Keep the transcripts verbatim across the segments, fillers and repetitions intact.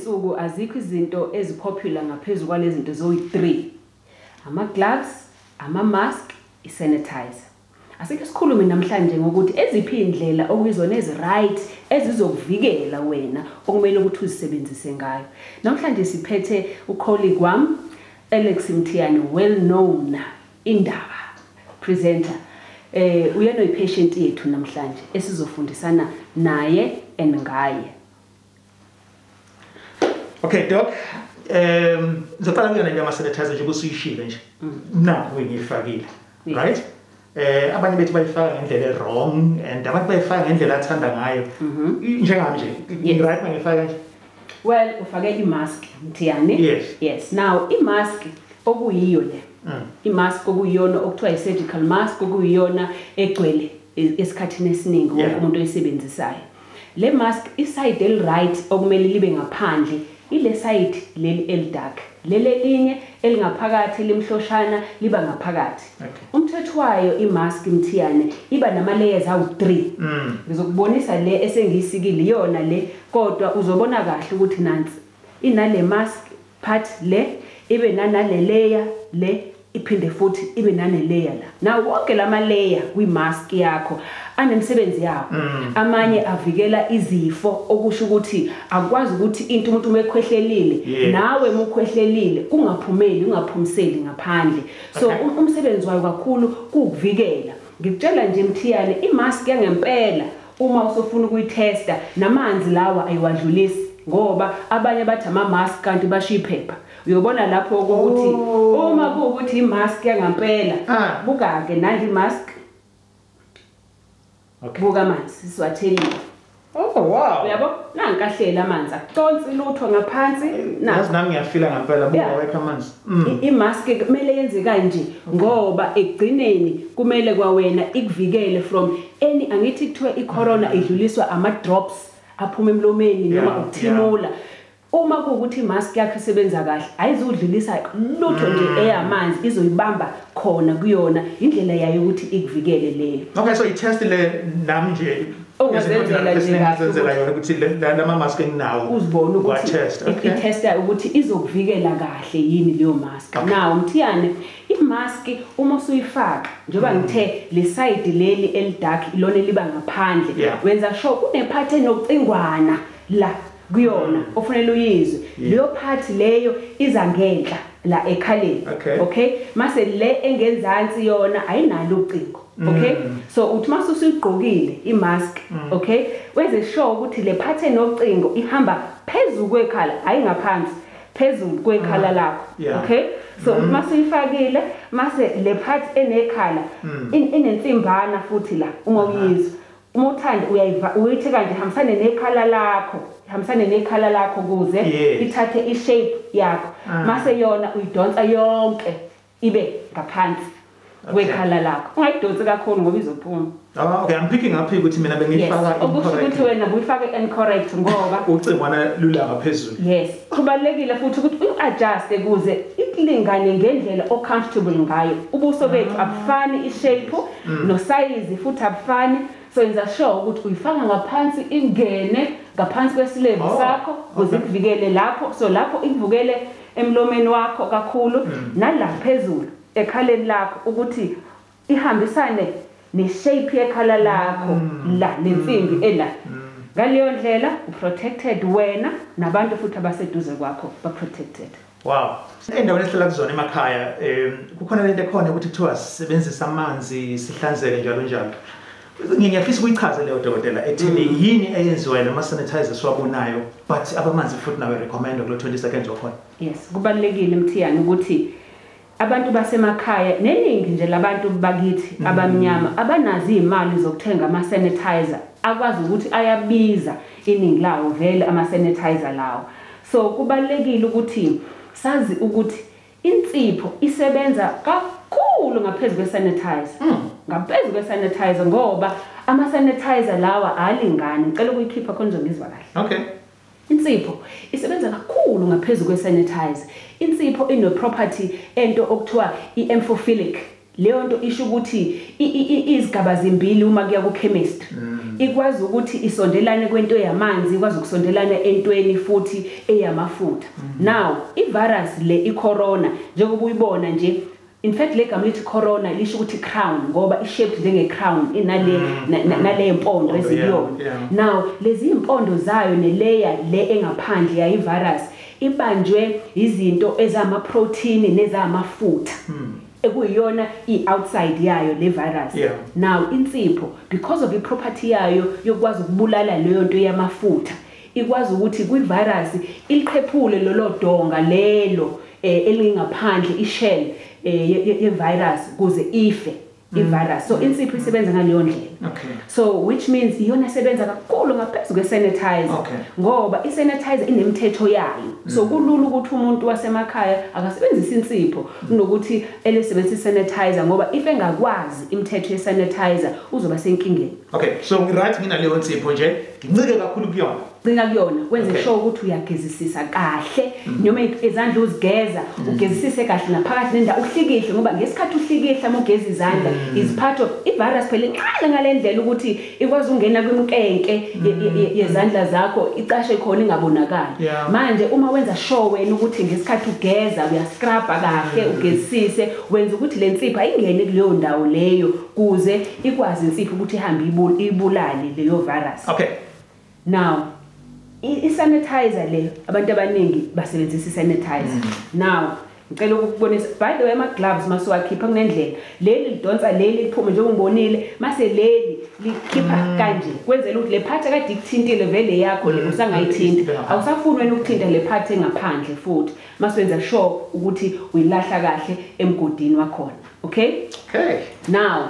insuku azikho izinto ezipopular ngaphezulu kwalezi zinto zoyi three. Ama gloves, ama mask, i sanitizer. Asike sikhulume namhlanje ngokuthi eziphi indlela okuyizona ezi right ezizokuvikela wena okumele ukuthi uzisebenzise ngayo. Namhlanje siphethe u colleague wami Alex Mthiyane, well known indaba presenter. Eh uyena ipatient yethu namhlanje esizofundisana naye and ngaye. Okay doc, um ngizocala ukuyena ngama sanitizer nje kusuyishile nje. Na uyifakile. Right? Eh abanye bethu bayifaka ngendlela wrong and abantu bayifaka ngendlela athanda ngayo. Njengami nje, right mangifaka nje. Well, ufakela imask Mthiyane. Yes. Yes. Now imask okuyiyo le. Imask okuyiyona okuthiwa i-surgical mask okuyiyona egcwele esikhathini esiningi wonke umuntu oyisebenzisayo. Le mask iside el right okumele libe ngaphandle ile side leli el dark. Lele linye elingaphakathi limhloshana liba ngaphakathi. Umthetho wayo imask Mthiyane iba nama layers awu three. Ngizokubonisa le esengiyisikile yona le kodwa uzobona kahle ukuthi nansi inale mask part le ibe nanale layer le iphinde futhi ibe nane layer la. Now wonke lama layer kwi mask yakho anemsebenzi yakho. Amanye avikela izifo okusho ukuthi akwazi ukuthi into umuntu umekhwehlelile nawe mukhwehlelile kungaphumeli ungaphumiseli ngaphandle. So umsebenzi wayo kakhulu kukuvikela. Ngikutshela nje Mthiyane imask yangempela uma usofuna ukuyitesta namanzi lawa ayiwadlulisi ngoba abanye bathi ama mask kanti bashiya iphepha. Uyobona lapho ukuthi uma kuukuthi imask yangampela buka ke nandi mask. Okay. Buka amanzi siswathelile. Oh wow. Uyabo nankahlela amanzi akuconsi lutho ngaphansi na. Yazi nami ngiyafila ngempela buka wekha amanzi. Imask kumele yenze kanje ngoba egcineni kumele kwawena ikuvikele from any angithi kuthiwa icorona idluliswa ama drops aphuma emlomeni noma ukuthimula. Uma kuukuthi imask yakho isebenza kahle ayizudlulisa lutho nje eyamanzi izoyibamba khona kuyona indlela yayo ukuthi ikuvikele leyo. Okay, so i-test le nami nje ongazenzela nje ngazenzela yona ukuthi la ma mask enginawo uzibona ukuthi i-testa ukuthi izokuvikela kahle yini leyo mask. Now Mthiyane imask uma usuyifaka njoba ngithe le side leli el dark ilona liba ngaphandle wenza sure kune part enocingwana la kuyona ofanele uyizwe leyo part leyo iza ngenhla la ekhaleni. Okay mase le engenzansi yona ayinalo ucingo. Okay so uthi mase usuyigqokile imask okay wenze sure ukuthi le part enocingo ihamba phezulu kwekhala hayi ngaphansi phezulu kwekhala lakho. Okay so uthi mase uyifakile mase le part enekhala inensimbana futhi la uma uyizwa uma uthanda uyayiva uyithi kanje hambisane nekhala lakho hambisane nekhala lakho kuze ithathe ishape yakho mase yona uyidonsa yonke ibe ngaphansi kwekhala lakho ungayidonsi kakhulu ngoba izophuma. Ah okay I'm picking up ukuthi mina bengifaka incorrect ukuthi wena uyifake incorrect ngoba ucingwana lula ngaphezulu. Yes kubalekile futhi ukuthi uadjust kuze ikulingane ngendlela o comfortable ngayo. Ubuso bethu abufani ishape no size futhi abufani. So yenza sure ukuthi uyifaka ngaphansi ingene ngaphansi kwesilevu sakho ukuze ikuvikele lapho. So lapho ikuvukele emlomeni wakho kakhulu nala phezulu ekhaleni lakho ukuthi ihambisane ne shape yekhala lakho la lensimbi ela. Ngaleyo ndlela uprotected wena nabantu futhi abaseduze kwakho ba protected. Wow. Endaweni esihlala kuzona emakhaya eh kukhona lento ekhona ukuthi kuthiwa sisebenzisa amanzi sihlanzeke njalo njalo. Ngiyafisa ukuyichaza leyo dokotela ethini yini eyenziwa nama sanitizer siwabonayo but abamanzi futhi nawe recommend kulo twenty seconds wakhona. Yes kubalekile Mthiyane ukuthi abantu basemakhaya neningi nje labantu bakithi abamnyama abanazi imali zokuthenga ama sanitizer akwazi ukuthi ayabiza iningi lawo vele ama sanitizer lawo. So kubalekile ukuthi sazi ukuthi insipho isebenza kakhulu ngaphezulu kwe sanitizer. Ngaphezulu kwe sanitizer ngoba ama sanitizer lawa alingani ngicela ukuyikhipha khona ngizwa kahle. Okay. Insipho isebenza kakhulu ngaphezulu kwe sanitizer. Insipho ino property ento okuthiwa i-amphophilic leyo nto isho ukuthi izigaba zimbili uma kuya ku chemistry ikwazi ukuthi isondelane kwento yamanzi ikwazi ukusondelana entweni futhi eyamafutha now ivirus le icorona njengoba uyibona nje in fact le gama lithi corona lisho ukuthi crown ngoba ishaped njenge crown inale nale impondo eziyona now lezi impondo zayo neleya le engaphandle ya ivirus ibanjwe izinto ezama protein nezamafutha ekuyiyona i-outside yayo le virus yeah. Now insipho because of the property yayo yokwazi ukubulala leyo nto yamafutha ikwazi ukuthi kwi-virus iliqhephule lolo donga lelo eh, elingaphandle i-shell eh, ye-virus kuze ife i-virus so insipho isebenza ngaleyo ndlela okay. So which means iyona sebenza kakhulu ngaphezulu kwe-sanitizer okay. ngoba i-sanitizer inemithetho yayo so kulula ukuthi umuntu wasemakhaya akasebenzisa insipho kunokuthi elisebenzisa i-sanitizer ngoba if engakwazi imithetho ye-sanitizer uzoba senkingeni. Okay, so right nginaleyo nsipho nje ngincike kakhulu kuyona Ngina kuyona wenze sure ukuthi uyagezisisa kahle noma izandla uzigeza ugezisise kahle naphakathi nenda uhlikihle ngoba ngesikhathi uhlikihle amogeza izandla is part of i-virus phela iqala ngalendlela ukuthi ikwazi ungena kwimkenke yezandla zakho icashe khona ingabonakali manje uma wenza sure wena ukuthi ngesikhathi ugeza uyascrubba kahle ugezisise wenza ukuthi le nsipho ayingene kuleyo ndawo leyo kuze ikwazi insipho ukuthi ihambe ibulale leyo virus. Okay, now i-sanitizer le abantu abaningi basebenzisa i-sanitizer now ngicela ukubonisa by the way ama gloves masuwakhipha kunendlela leli lidonsa leli liphuma nje ungibonile mase leli likhipha kanje kwenzela ukuthi le part akade ikuthintile vele yakho le usangayithinta awusafuni wena ukuthinta le part engaphandle futhi masenza sure ukuthi uyilahla kahle emgodini wakhona. Okay, okay. Now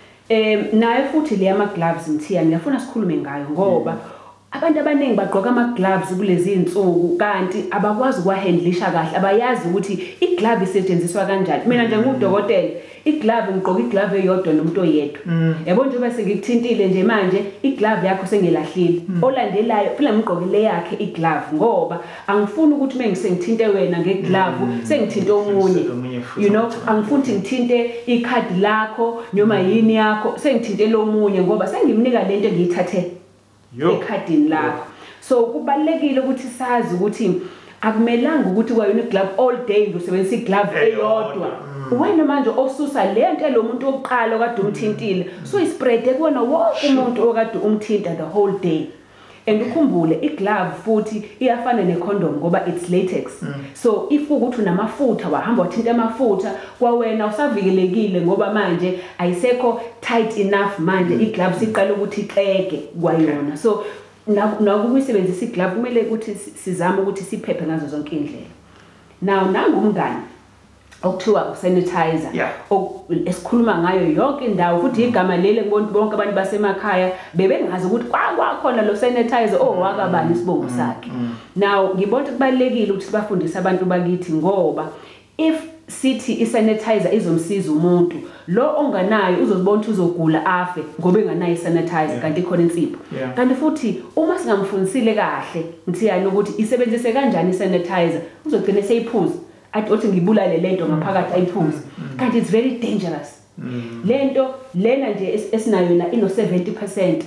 em naye futhi le ama gloves ngithiya ngiyafuna sikhulume ngayo ngoba abantu abaningi bagqoka ama gloves kulezi insuku kanti abakwazi ukwahandlisha kahle abayazi ukuthi iglove isetshenziswa kanjani. Mina nje ngudokotela iglove ngiqoka iglove eyodwa nomuntu oyedwa yabo nje bese ngikuthintile nje manje iglove yakho sengelahlile olandelayo phela ngiqokile yakhe iglove ngoba angifuni ukuthi mengisengithinte wena ngeglove sengithinte omunye you know angifuni ukuthi ngithinte ikhadi lakho noma yini yakho sengithinte lo munye ngoba sengimnika lento ngiyithathe ekhadini lakho. So kubalekile ukuthi sazi ukuthi akumelanga ukuthi kwayona iglove all day ngosebenzisa iglove eyodwa wena manje osusa lento lo muntu oqala okade umthintile so ispread kuona wonke umuntu okade umthinta the whole day. And ukhumbule iglove futhi iyafana necondom ngoba it's latex mm. So if ukuthi unamafutha wahamba wathinta amafutha kwawena usavikelekile ngoba manje ayisekho tight enough manje mm. Iglove siqala ukuthi iqeke kwayona so nakuyisebenzisa iglove kumele ukuthi sizame ukuthi siphephe ngazo zonke indlela. Now nangumngani okuthiwa usanitizer yeah. Esikhuluma ngayo yonke indawo futhi igama leli ngibona bonke abantu basemakhaya bebengazi ukuthi kwakhona lo sanitizer owakabani isibongo sakhe. Now ngibona kubalekile ukuthi sibafundise abantu bakithi ngoba if sithi isanitizer izomsiza umuntu lo onganayo uzobona ukuthi uzogula afe ngoba enganayo isanitizer kanti ikhona insipho kanti futhi uma singamfundisile kahle ngithiyana ukuthi isebenzise kanjani isanitizer uzogcina seyiphuza athi othi ngibulale lento ngaphakathi ayiphuze kanti it's very dangerous. Lento lena nje esinayo na ino seventy percent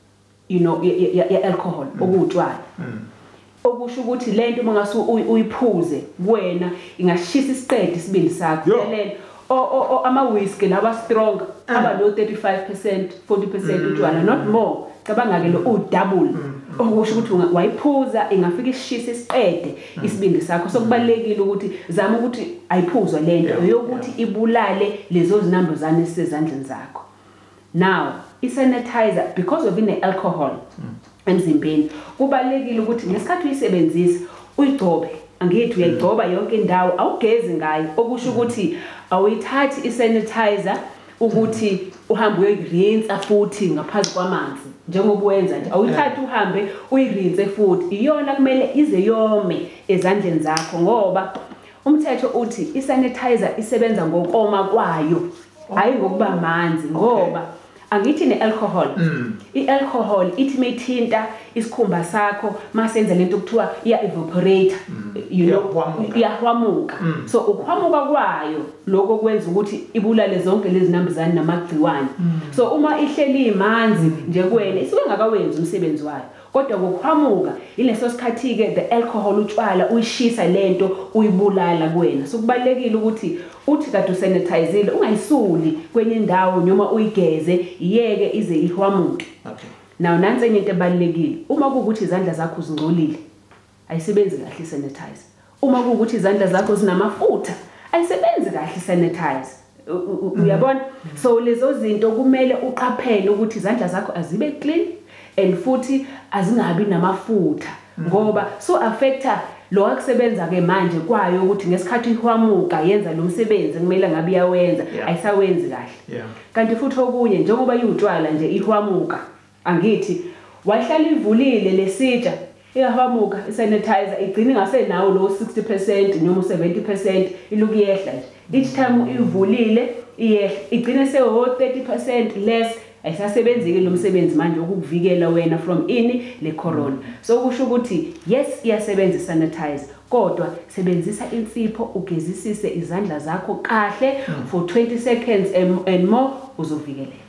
you know ya alcohol okutshwala okusho ukuthi lento mangase uyiphuze wena ingashisa isiqedi isibindi sakho lelo o ama whisky laba strong aba no thirty-five percent forty percent utshwala not more cabanga ke lo u double okusho ukuthi wayiphuza ingafika ishisa isiqede isibindi sakho so kubalekile ukuthi zama ukuthi ayiphuzwa lento yokuthi ibulale lezo zinambuzane esezandleni zakho. Now isanitizer because of ine alcohol emzimbeni kubalekile ukuthi ngesikhathi uyisebenzisa uyigcobe angithi uyayigcoba yonke indawo awugezi ngayo okusho ukuthi awuyithathi isanitizer ukuthi uhambe uyoyirinse futhi ngaphansi kwamanzi njengoba wenza nje awuyithathi uhambe uyirinse futhi iyona kumele ize yome ezandleni zakho ngoba umthetho uthi isanitizer isebenza ngokoma kwayo hayi ngokuba manzi ngoba angithi ne-alcohol Mm. i-alcohol ithi mayithinta isikhumba sakho masenza lento kuthiwa iya-evaporate you know Iyahwamuka. iyahwamuka so ukuhwamuka kwayo lokho kwenza ukuthi ibulale zonke lezi nambuzane namagciwane so uma ihleli imanzi nje kuwena isuke ngakawenzi umsebenzi wayo kodwa ngokuhwamuka ileso sikhathi ke the alcohol utshwala uyishisa lento uyibulala kuwena so kubalekile ukuthi uthi kade usanitizile ungayisuli kwenye indawo noma uyigeze iyeke ize ihwamuke. Okay. Now nansi enye into ebalekile uma kuukuthi izandla zakho zingcolile ayisebenzi kahle sanitize. Uma kuukuthi izandla zakho zinamafutha ayisebenzi kahle sanitize. Uyabona so lezo zinto kumele uqaphele ukuthi izandla zakho azibe clean and futhi azingabi namafutha ngoba so affecta lo akusebenza ke manje kwayo ukuthi ngesikhathi ihwamuka yenza lo msebenzi kumele ngabe iyawenza ayisawenzi kahle. Kanti futhi okunye njengoba iwutshwala nje ihwamuka angithi wahlala ivulile lesitsha iyahwamuka isanitizer igcina ngasenawo lo sixty percent noma seventy percent iluku yehla nje each time ivulile iyehla igcina sewo thirty percent less ayisasebenzike lo msebenzi manje ukukuvikela wena from ini le corona so kusho ukuthi yes iyasebenza sanitize kodwa sebenzisa insipho ugezisise izandla zakho kahle for twenty seconds and more uzovikeleka.